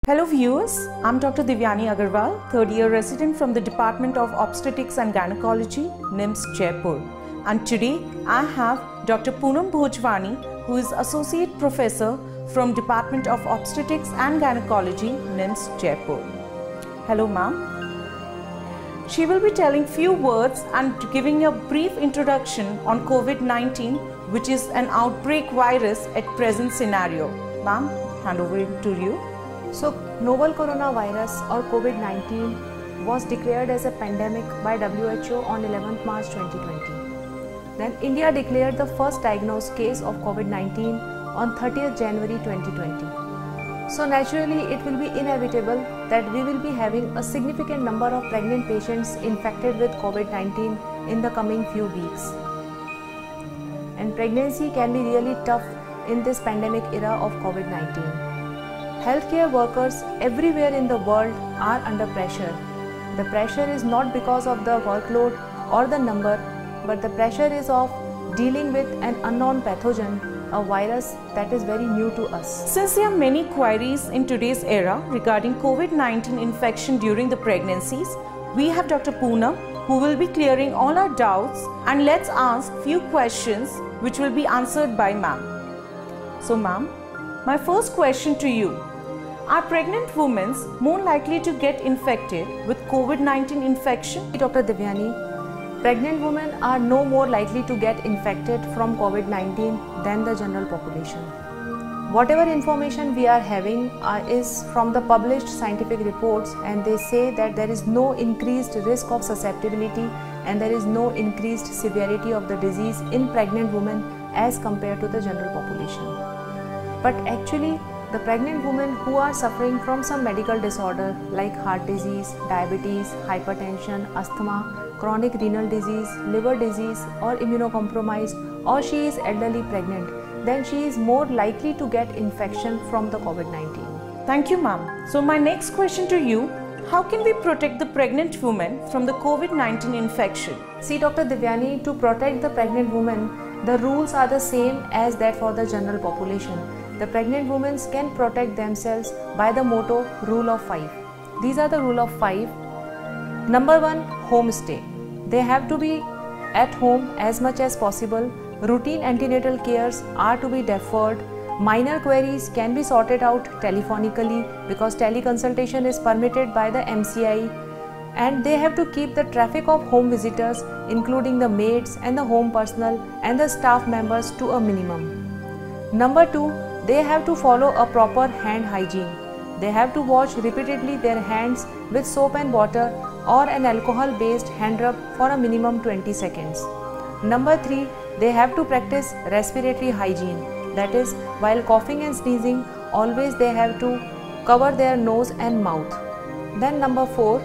Hello viewers, I'm Dr. Divyani Agarwal, third year resident from the Department of Obstetrics and Gynecology, NIMS, Jaipur. And today I have Dr. Poonam Bhojwani, who is Associate Professor from Department of Obstetrics and Gynecology, NIMS, Jaipur. Hello ma'am. She will be telling few words and giving a brief introduction on COVID-19, which is an outbreak virus at present scenario. Ma'am, hand over to you. So, novel coronavirus or COVID-19 was declared as a pandemic by WHO on 11th March 2020. Then India declared the first diagnosed case of COVID-19 on 30th January 2020. So naturally it will be inevitable that we will be having a significant number of pregnant patients infected with COVID-19 in the coming few weeks. And pregnancy can be really tough in this pandemic era of COVID-19. Healthcare workers everywhere in the world are under pressure. The pressure is not because of the workload or the number, but the pressure is of dealing with an unknown pathogen, a virus that is very new to us. Since there are many queries in today's era regarding COVID-19 infection during the pregnancies, we have Dr. Poonam who will be clearing all our doubts, and let's ask few questions which will be answered by ma'am. So ma'am, my first question to you. Are pregnant women more likely to get infected with COVID-19 infection? Dr. Divyani, pregnant women are no more likely to get infected from COVID-19 than the general population. Whatever information we are having is from the published scientific reports, and they say that there is no increased risk of susceptibility and there is no increased severity of the disease in pregnant women as compared to the general population. But actually, the pregnant women who are suffering from some medical disorder like heart disease, diabetes, hypertension, asthma, chronic renal disease, liver disease or immunocompromised, or she is elderly pregnant, then she is more likely to get infection from the COVID-19. Thank you ma'am. So my next question to you, how can we protect the pregnant women from the COVID-19 infection? See Dr. Divyani, to protect the pregnant women, the rules are the same as that for the general population. The pregnant women can protect themselves by the motto Rule of 5. These are the Rule of 5. Number 1, home stay. They have to be at home as much as possible. Routine antenatal cares are to be deferred. Minor queries can be sorted out telephonically because teleconsultation is permitted by the MCI. And they have to keep the traffic of home visitors, including the maids and the home personnel and the staff members, to a minimum. Number 2, they have to follow a proper hand hygiene. They have to wash repeatedly their hands with soap and water or an alcohol-based hand rub for a minimum 20 seconds. Number 3, they have to practice respiratory hygiene. That is, while coughing and sneezing, always they have to cover their nose and mouth. Then number 4,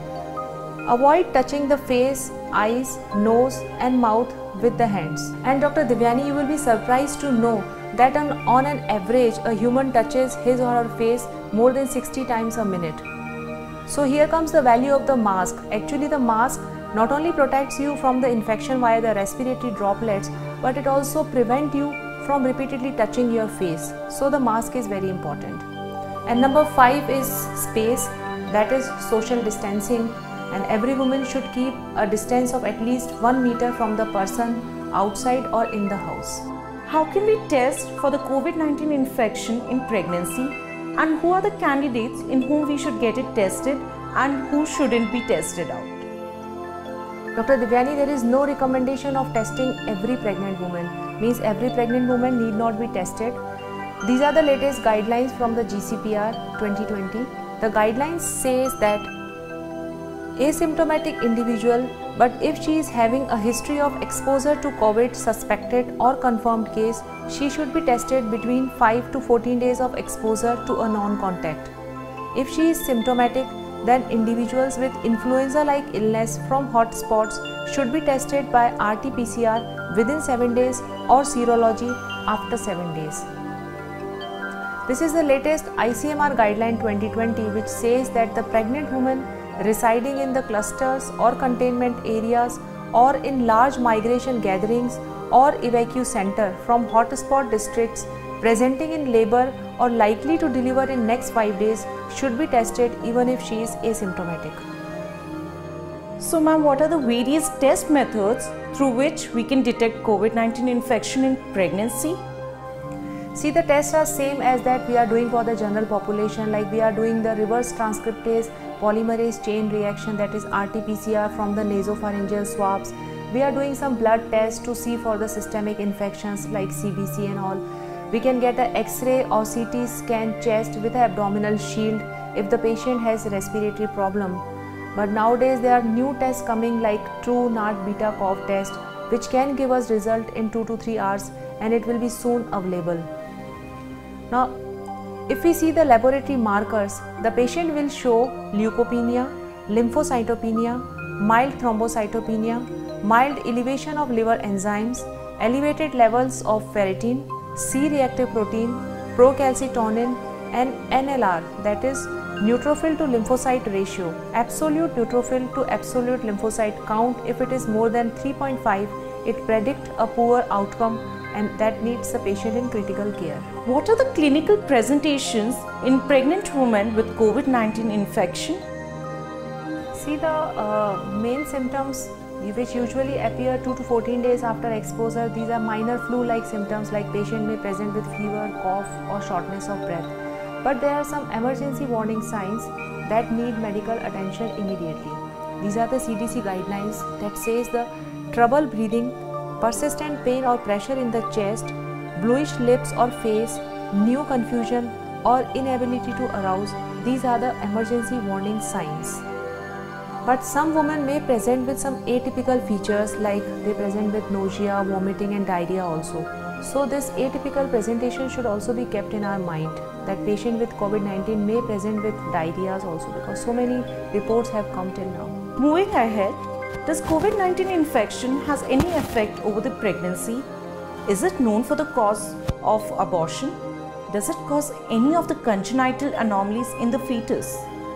avoid touching the face, eyes, nose and mouth with the hands. And Dr. Divyani, you will be surprised to know that on an average, a human touches his or her face more than 60 times a minute. So here comes the value of the mask. Actually, the mask not only protects you from the infection via the respiratory droplets, but it also prevents you from repeatedly touching your face. So the mask is very important. And number 5 is space, that is social distancing, and every woman should keep a distance of at least 1 meter from the person outside or in the house. How can we test for the COVID-19 infection in pregnancy, and who are the candidates in whom we should get it tested and who shouldn't be tested out? Dr. Divyani, there is no recommendation of testing every pregnant woman. Means every pregnant woman need not be tested. These are the latest guidelines from the GCPR 2020. The guidelines says that asymptomatic individual, but if she is having a history of exposure to COVID suspected or confirmed case, she should be tested between 5 to 14 days of exposure to a non-contact. If she is symptomatic, then individuals with influenza-like illness from hotspots should be tested by RT-PCR within 7 days or serology after 7 days. This is the latest ICMR guideline 2020, which says that the pregnant woman residing in the clusters or containment areas or in large migration gatherings or evacuation center from hotspot districts presenting in labor or likely to deliver in next 5 days should be tested even if she is asymptomatic. So ma'am, what are the various test methods through which we can detect COVID-19 infection in pregnancy? See, the tests are same as that we are doing for the general population, like we are doing the reverse transcriptase polymerase chain reaction, that is RT-PCR from the nasopharyngeal swabs. We are doing some blood tests to see for the systemic infections like CBC and all. We can get an X-ray or CT scan chest with an abdominal shield if the patient has respiratory problem. But nowadays there are new tests coming like True NAT beta cough test, which can give us result in 2 to 3 hours, and it will be soon available. Now, if we see the laboratory markers, the patient will show leukopenia, lymphocytopenia, mild thrombocytopenia, mild elevation of liver enzymes, elevated levels of ferritin, C-reactive protein, procalcitonin, and NLR, that is neutrophil to lymphocyte ratio, absolute neutrophil to absolute lymphocyte count. If it is more than 3.5, it predicts a poor outcome and that needs the patient in critical care. What are the clinical presentations in pregnant women with COVID-19 infection? See, the main symptoms which usually appear 2 to 14 days after exposure, these are minor flu-like symptoms, like patient may present with fever, cough or shortness of breath. But there are some emergency warning signs that need medical attention immediately. These are the CDC guidelines that says the trouble breathing, persistent pain or pressure in the chest, bluish lips or face, new confusion or inability to arouse. These are the emergency warning signs. But some women may present with some atypical features, like they present with nausea, vomiting and diarrhea also. So this atypical presentation should also be kept in our mind, that patient with COVID-19 may present with diarrheas also, because so many reports have come till now. Moving ahead, does COVID-19 infection has any effect over the pregnancy? Is it known for the cause of abortion? Does it cause any of the congenital anomalies in the fetus?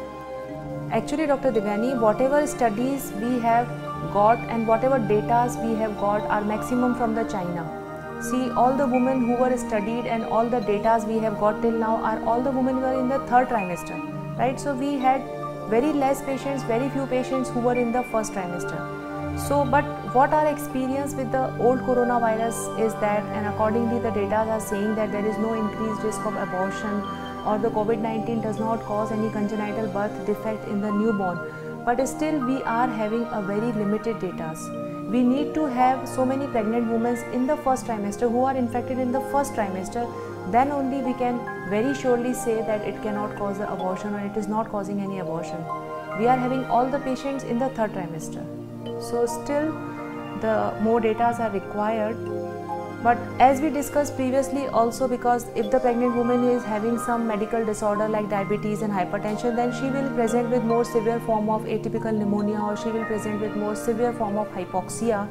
Actually, Dr. Divyani, whatever studies we have got and whatever data we have got are maximum from the China. See, all the women who were studied and all the data we have got till now are all the women who were in the 3rd trimester, right? So we had very less patients, very few patients who were in the 1st trimester. So, but what our experience with the old coronavirus is that, and accordingly the data are saying that there is no increased risk of abortion, or the COVID-19 does not cause any congenital birth defect in the newborn. But still we are having a very limited data. We need to have so many pregnant women in the 1st trimester who are infected in the 1st trimester, then only we can very surely say that it cannot cause the abortion or it is not causing any abortion. We are having all the patients in the 3rd trimester. So still the more data are required. But as we discussed previously also, because if the pregnant woman is having some medical disorder like diabetes and hypertension, then she will present with more severe form of atypical pneumonia, or she will present with more severe form of hypoxia.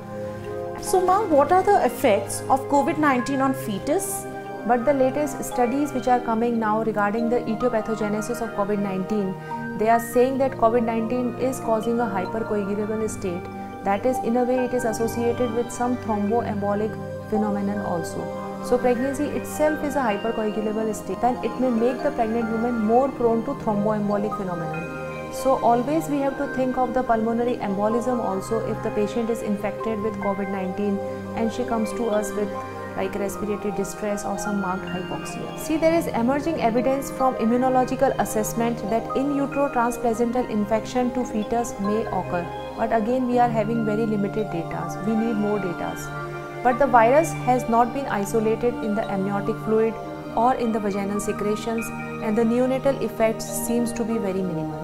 So ma'am, what are the effects of COVID-19 on fetus? But the latest studies which are coming now regarding the etiopathogenesis of COVID-19, they are saying that COVID-19 is causing a hypercoagulable state. That is, in a way, it is associated with some thromboembolic phenomenon also. So pregnancy itself is a hypercoagulable state, and it may make the pregnant woman more prone to thromboembolic phenomenon. So always we have to think of the pulmonary embolism also if the patient is infected with COVID-19 and she comes to us with like respiratory distress or some marked hypoxia. See, there is emerging evidence from immunological assessment that in utero transplacental infection to fetus may occur. But again, we are having very limited data. We need more data. But the virus has not been isolated in the amniotic fluid or in the vaginal secretions, and the neonatal effects seems to be very minimal.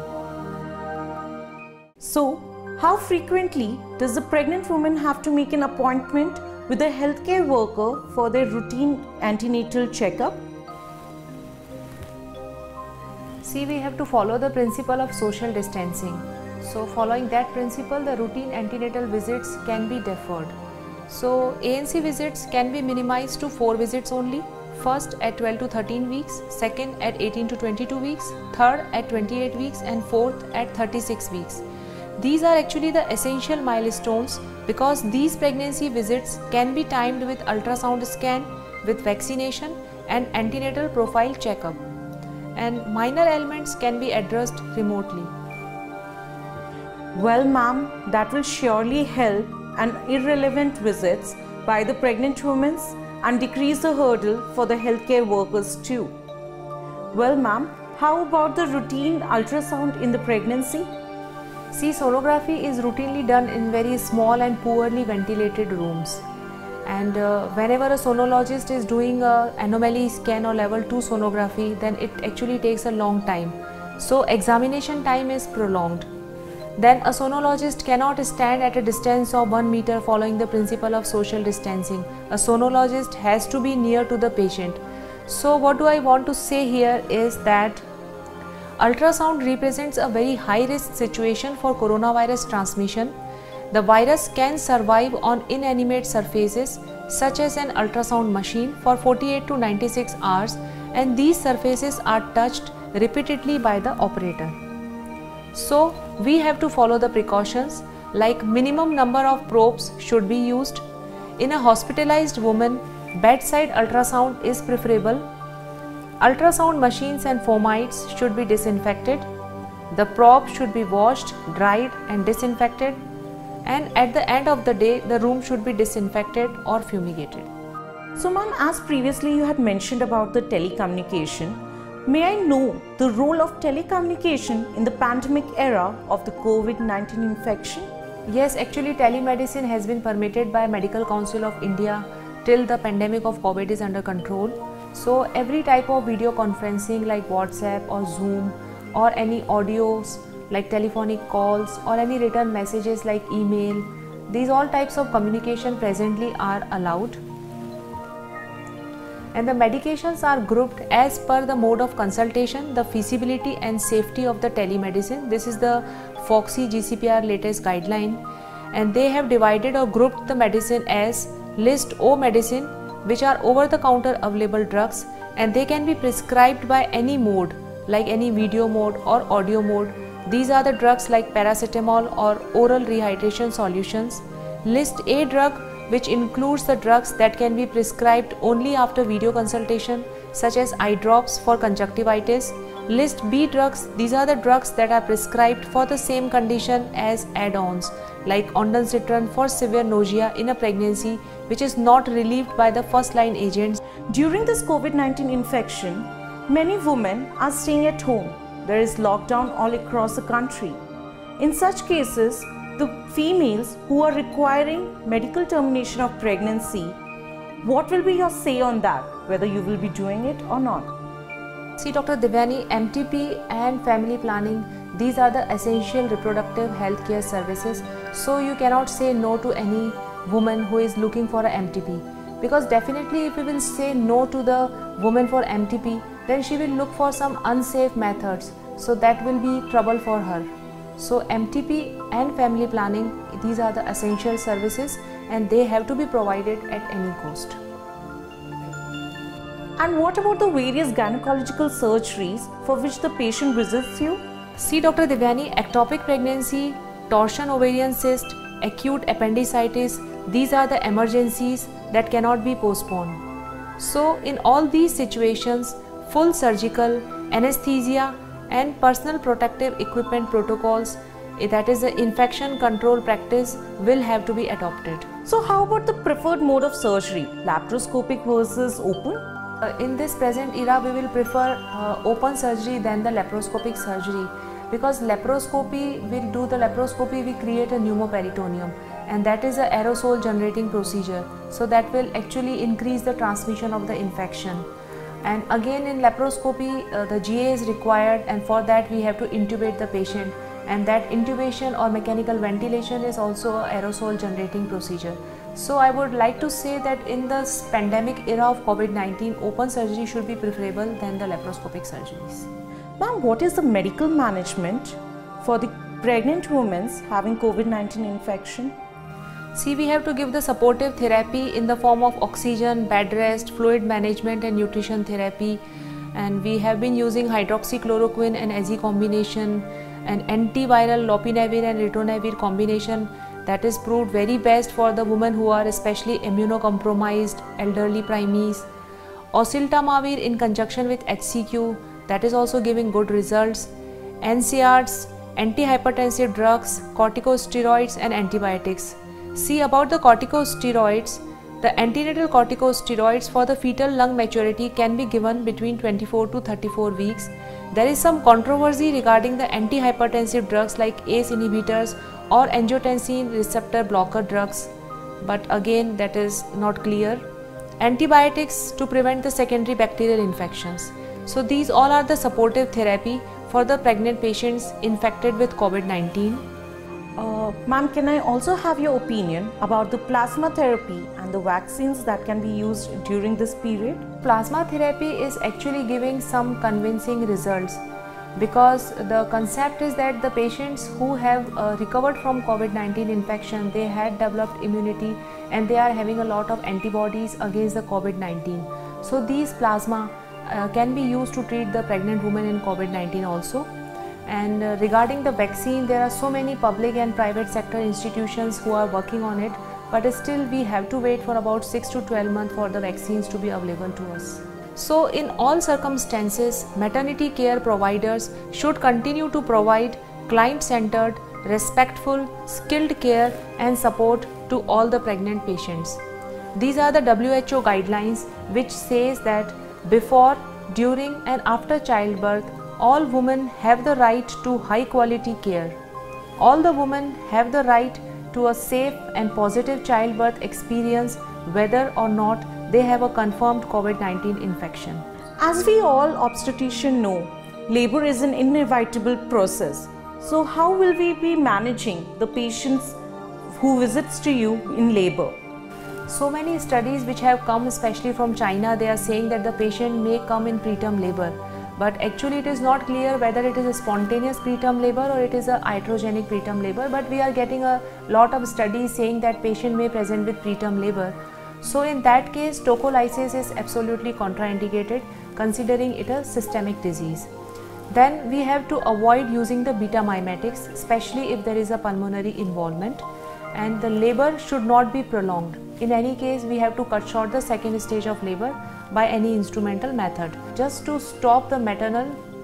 So, how frequently does the pregnant woman have to make an appointment with a healthcare worker for their routine antenatal checkup? See, we have to follow the principle of social distancing. So, following that principle, the routine antenatal visits can be deferred. So, ANC visits can be minimized to 4 visits only. First at 12 to 13 weeks, second at 18 to 22 weeks, third at 28 weeks and fourth at 36 weeks. These are actually the essential milestones because these pregnancy visits can be timed with ultrasound scan, with vaccination and antenatal profile checkup, and minor ailments can be addressed remotely. Well, ma'am, that will surely help and irrelevant visits by the pregnant women and decrease the hurdle for the healthcare workers too. Well, ma'am, how about the routine ultrasound in the pregnancy? See, sonography is routinely done in very small and poorly ventilated rooms. And whenever a sonologist is doing a anomaly scan or level 2 sonography, then it actually takes a long time. So examination time is prolonged. Then a sonologist cannot stand at a distance of 1 meter following the principle of social distancing. A sonologist has to be near to the patient. So what do I want to say here is that ultrasound represents a very high risk situation for coronavirus transmission. The virus can survive on inanimate surfaces such as an ultrasound machine for 48 to 96 hours, and these surfaces are touched repeatedly by the operator. So we have to follow the precautions like minimum number of probes should be used. In a hospitalized woman, bedside ultrasound is preferable. Ultrasound machines and fomites should be disinfected. The probe should be washed, dried and disinfected, and at the end of the day the room should be disinfected or fumigated. So ma'am, as previously you had mentioned about the telecommunication, may I know the role of telecommunication in the pandemic era of the COVID-19 infection? Yes, actually telemedicine has been permitted by Medical Council of India till the pandemic of COVID is under control. So every type of video conferencing like WhatsApp or Zoom, or any audios like telephonic calls, or any written messages like email, these all types of communication presently are allowed. And the medications are grouped as per the mode of consultation, the feasibility and safety of the telemedicine. This is the FOXI GCPR latest guideline, and they have divided or grouped the medicine as list O medicine, which are over the counter available drugs, and they can be prescribed by any mode like any video mode or audio mode. These are the drugs like paracetamol or oral rehydration solutions. List A drug, which includes the drugs that can be prescribed only after video consultation, such as eye drops for conjunctivitis. List B drugs, these are the drugs that are prescribed for the same condition as add-ons like ondansetron for severe nausea in a pregnancy, which is not relieved by the first line agents. During this COVID-19 infection, many women are staying at home. There is lockdown all across the country. In such cases, the females who are requiring medical termination of pregnancy, what will be your say on that, whether you will be doing it or not? See, Dr. Divyani, MTP and family planning, these are the essential reproductive health care services. So you cannot say no to any woman who is looking for a MTP, because definitely if you will say no to the woman for MTP, then she will look for some unsafe methods. So that will be trouble for her. So MTP and family planning, these are the essential services, and they have to be provided at any cost. And what about the various gynecological surgeries for which the patient visits you? See, Dr. Divyani, ectopic pregnancy, torsion ovarian cyst, acute appendicitis, these are the emergencies that cannot be postponed. So in all these situations, full surgical, anesthesia and personal protective equipment protocols, that is the infection control practice, will have to be adopted. So how about the preferred mode of surgery, laparoscopic versus open? In this present era, we will prefer open surgery than the laparoscopic surgery, because laparoscopy, we create a pneumoperitoneum, and that is an aerosol generating procedure. So that will actually increase the transmission of the infection. And again in laparoscopy, the GA is required, and for that we have to intubate the patient, and that intubation or mechanical ventilation is also an aerosol generating procedure. So I would like to say that in this pandemic era of COVID-19, open surgery should be preferable than the laparoscopic surgeries. Ma'am, what is the medical management for the pregnant women having COVID-19 infection? See, we have to give the supportive therapy in the form of oxygen, bed rest, fluid management and nutrition therapy, and we have been using hydroxychloroquine and AZ combination and antiviral lopinavir and ritonavir combination. That is proved very best for the women who are especially immunocompromised, elderly preemies. Oseltamivir in conjunction with HCQ, that is also giving good results. NSAIDs, antihypertensive drugs, corticosteroids and antibiotics. See, about the corticosteroids, the antenatal corticosteroids for the fetal lung maturity can be given between 24 to 34 weeks. There is some controversy regarding the antihypertensive drugs like ACE inhibitors or angiotensin receptor blocker drugs, but again that is not clear. Antibiotics to prevent the secondary bacterial infections. So these all are the supportive therapy for the pregnant patients infected with COVID-19. Ma'am, can I also have your opinion about the plasma therapy and the vaccines that can be used during this period? Plasma therapy is actually giving some convincing results, because the concept is that the patients who have recovered from COVID-19 infection, they had developed immunity and they are having a lot of antibodies against the COVID-19. So these plasma can be used to treat the pregnant women in COVID-19 also. And regarding the vaccine, there are so many public and private sector institutions who are working on it, but still we have to wait for about 6 to 12 months for the vaccines to be available to us. So in all circumstances, maternity care providers should continue to provide client-centered, respectful, skilled care and support to all the pregnant patients. These are the WHO guidelines which says that before, during and after childbirth, all women have the right to high quality care. All the women have the right to a safe and positive childbirth experience, whether or not they have a confirmed COVID-19 infection. As we all obstetricians know, labor is an inevitable process. So how will we be managing the patients who visits to you in labor? So many studies which have come, especially from China, they are saying that the patient may come in preterm labor. But actually it is not clear whether it is a spontaneous preterm labor or it is a iatrogenic preterm labor, but we are getting a lot of studies saying that patient may present with preterm labor. So in that case, tocolysis is absolutely contraindicated, considering it a systemic disease. Then we have to avoid using the beta mimetics, especially if there is a pulmonary involvement, and the labor should not be prolonged. In any case, we have to cut short the second stage of labor by any instrumental method, just to stop the maternal,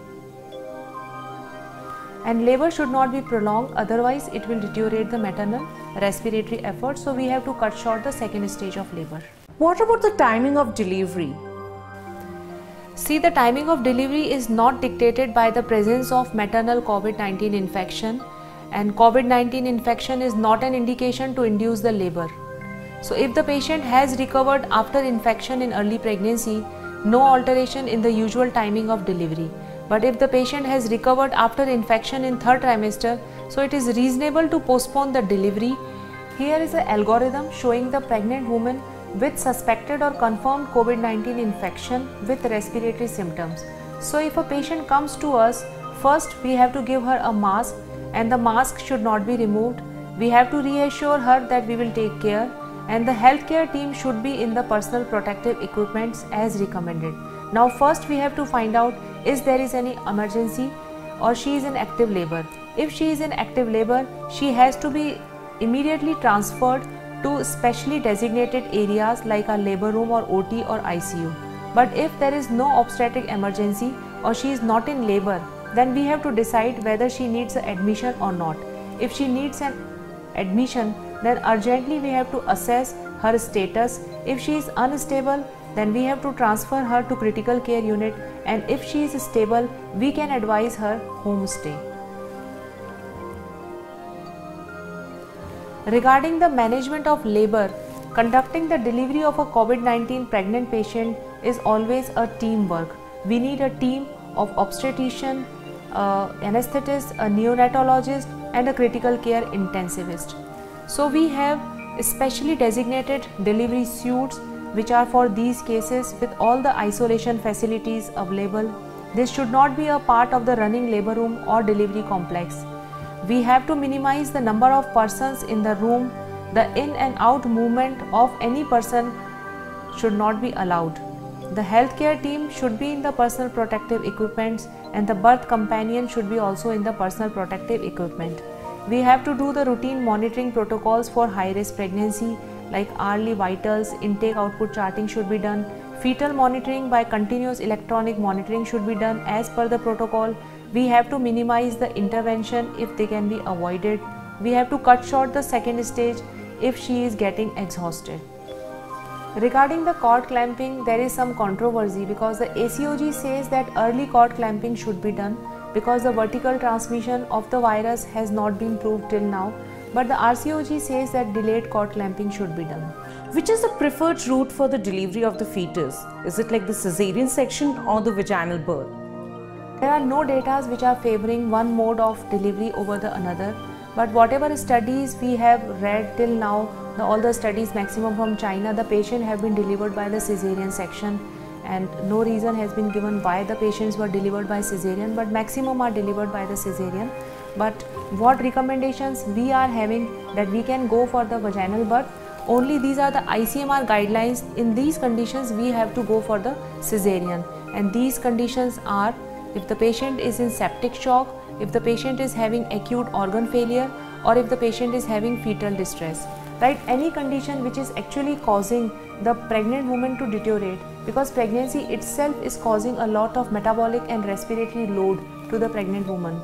and labor should not be prolonged, otherwise it will deteriorate the maternal respiratory effort. So we have to cut short the second stage of labor. What about the timing of delivery? See, the timing of delivery is not dictated by the presence of maternal COVID-19 infection, and COVID-19 infection is not an indication to induce the labor. So if the patient has recovered after infection in early pregnancy, no alteration in the usual timing of delivery. But if the patient has recovered after infection in third trimester, so it is reasonable to postpone the delivery. Here is an algorithm showing the pregnant woman with suspected or confirmed COVID-19 infection with respiratory symptoms. So if a patient comes to us, first we have to give her a mask, and the mask should not be removed. We have to reassure her that we will take care, and the healthcare team should be in the personal protective equipments as recommended. Now first we have to find out is there is any emergency or she is in active labor. If she is in active labor, she has to be immediately transferred to specially designated areas like a labor room or OT or ICU. But if there is no obstetric emergency or she is not in labor, then we have to decide whether she needs an admission or not. If she needs an admission, then urgently we have to assess her status. If she is unstable, then we have to transfer her to critical care unit, and if she is stable, we can advise her home stay. Regarding the management of labor, conducting the delivery of a COVID-19 pregnant patient is always a teamwork. We need a team of obstetrician, anesthetist, a neonatologist and a critical care intensivist. So we have specially designated delivery suites which are for these cases with all the isolation facilities available. This should not be a part of the running labor room or delivery complex. We have to minimize the number of persons in the room. The in and out movement of any person should not be allowed. The healthcare team should be in the personal protective equipments, and the birth companion should be also in the personal protective equipment. We have to do the routine monitoring protocols for high-risk pregnancy, like hourly vitals, intake output charting should be done, Fetal monitoring by continuous electronic monitoring should be done as per the protocol. We have to minimize the intervention if they can be avoided. We have to cut short the second stage if she is getting exhausted. Regarding the cord clamping, there is some controversy because the ACOG says that early cord clamping should be done because the vertical transmission of the virus has not been proved till now, but the RCOG says that delayed cord clamping should be done. Which is the preferred route for the delivery of the fetus? Is it like the cesarean section or the vaginal birth? There are no data which are favoring one mode of delivery over the another, but whatever studies we have read till now, all the studies maximum from China, the patient have been delivered by the cesarean section, and no reason has been given why the patients were delivered by cesarean, but maximum are delivered by the cesarean. But what recommendations we are having that we can go for the vaginal birth, only these are the ICMR guidelines. In these conditions we have to go for the cesarean, and these conditions are if the patient is in septic shock, if the patient is having acute organ failure, or if the patient is having fetal distress. Right, any condition which is actually causing the pregnant woman to deteriorate, because pregnancy itself is causing a lot of metabolic and respiratory load to the pregnant woman.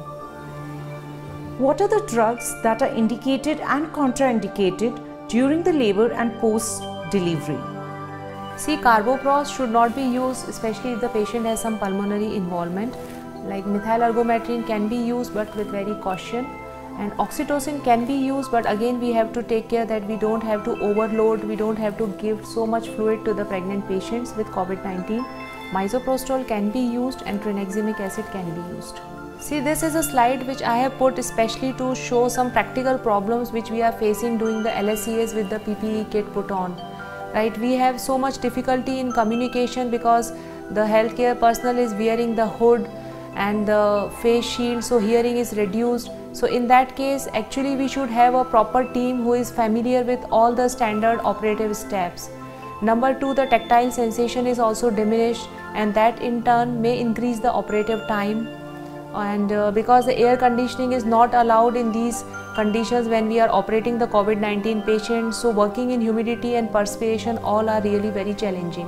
What are the drugs that are indicated and contraindicated during the labor and post-delivery? See, carboprost should not be used, especially if the patient has some pulmonary involvement. Like methyl ergometrin can be used, but with very caution. And oxytocin can be used, but again we have to take care that we don't have to overload, we don't have to give so much fluid to the pregnant patients with COVID-19. Misoprostol can be used and tranexamic acid can be used. See, this is a slide which I have put especially to show some practical problems which we are facing doing the LSCAs with the PPE kit put on. Right, we have so much difficulty in communication because the healthcare personnel is wearing the hood and the face shield, so hearing is reduced. So in that case, actually we should have a proper team who is familiar with all the standard operative steps. Number 2, the tactile sensation is also diminished, and that in turn may increase the operative time. And because the air conditioning is not allowed in these conditions when we are operating the COVID-19 patients, so working in humidity and perspiration all are really very challenging.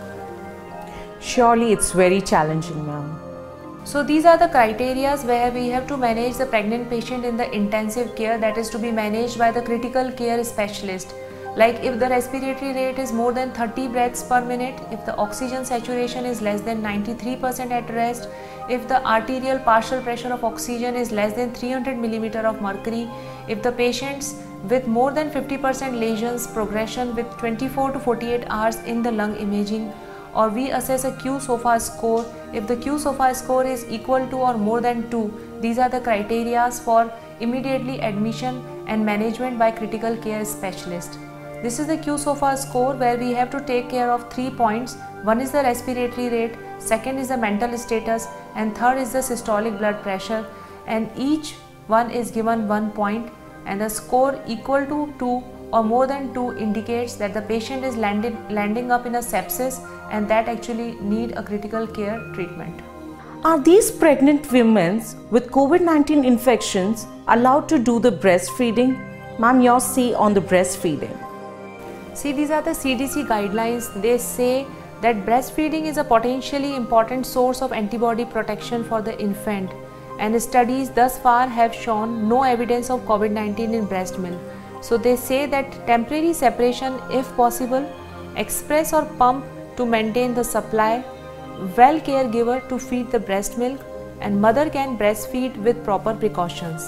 Surely it's very challenging, ma'am. So these are the criteria where we have to manage the pregnant patient in the intensive care, that is to be managed by the critical care specialist. Like if the respiratory rate is more than 30 breaths per minute, if the oxygen saturation is less than 93% at rest, if the arterial partial pressure of oxygen is less than 300 mm of mercury, if the patients with more than 50% lesions progression with 24 to 48 hours in the lung imaging, or we assess a Q-SOFA score. If the Q-SOFA score is equal to or more than 2, these are the criteria for immediately admission and management by critical care specialist. This is the Q-SOFA score where we have to take care of 3 points. One is the respiratory rate, second is the mental status, and third is the systolic blood pressure, and each one is given 1 point, and the score equal to 2 or more than 2 indicates that the patient is landing up in a sepsis and that actually need a critical care treatment. Are these pregnant women with COVID-19 infections allowed to do the breastfeeding? Ma'am, your say on the breastfeeding. See, these are the CDC guidelines. They say that breastfeeding is a potentially important source of antibody protection for the infant, and studies thus far have shown no evidence of COVID-19 in breast milk. So they say that temporary separation if possible, express or pump to maintain the supply, well caregiver to feed the breast milk, and mother can breastfeed with proper precautions.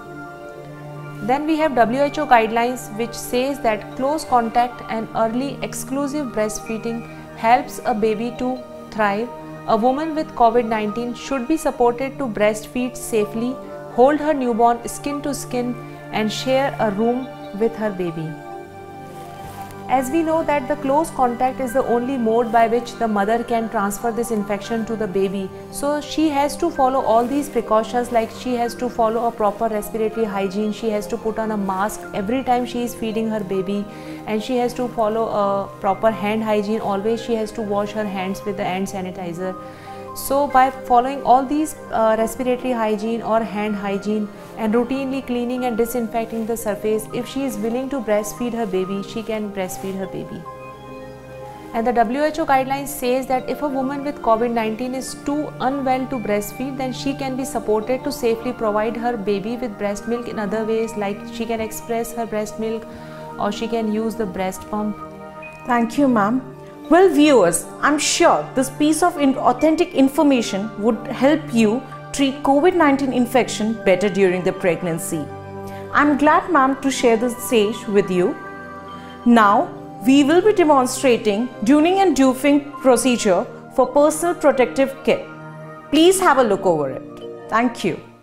Then we have WHO guidelines which says that close contact and early exclusive breastfeeding helps a baby to thrive. A woman with COVID-19 should be supported to breastfeed safely, hold her newborn skin to skin, and share a room with her baby. As we know that the close contact is the only mode by which the mother can transfer this infection to the baby. So she has to follow all these precautions, like she has to follow a proper respiratory hygiene, she has to put on a mask every time she is feeding her baby, and she has to follow a proper hand hygiene, always she has to wash her hands with the hand sanitizer. So by following all these respiratory hygiene or hand hygiene and routinely cleaning and disinfecting the surface, if she is willing to breastfeed her baby, she can breastfeed her baby. And the WHO guidelines says that if a woman with COVID-19 is too unwell to breastfeed, then she can be supported to safely provide her baby with breast milk in other ways, like she can express her breast milk or she can use the breast pump. Thank you, ma'am. Well, viewers, I'm sure this piece of authentic information would help you treat COVID-19 infection better during the pregnancy. I'm glad, ma'am, to share this sage with you. Now, we will be demonstrating Dunning and Dufing procedure for personal protective kit. Please have a look over it. Thank you.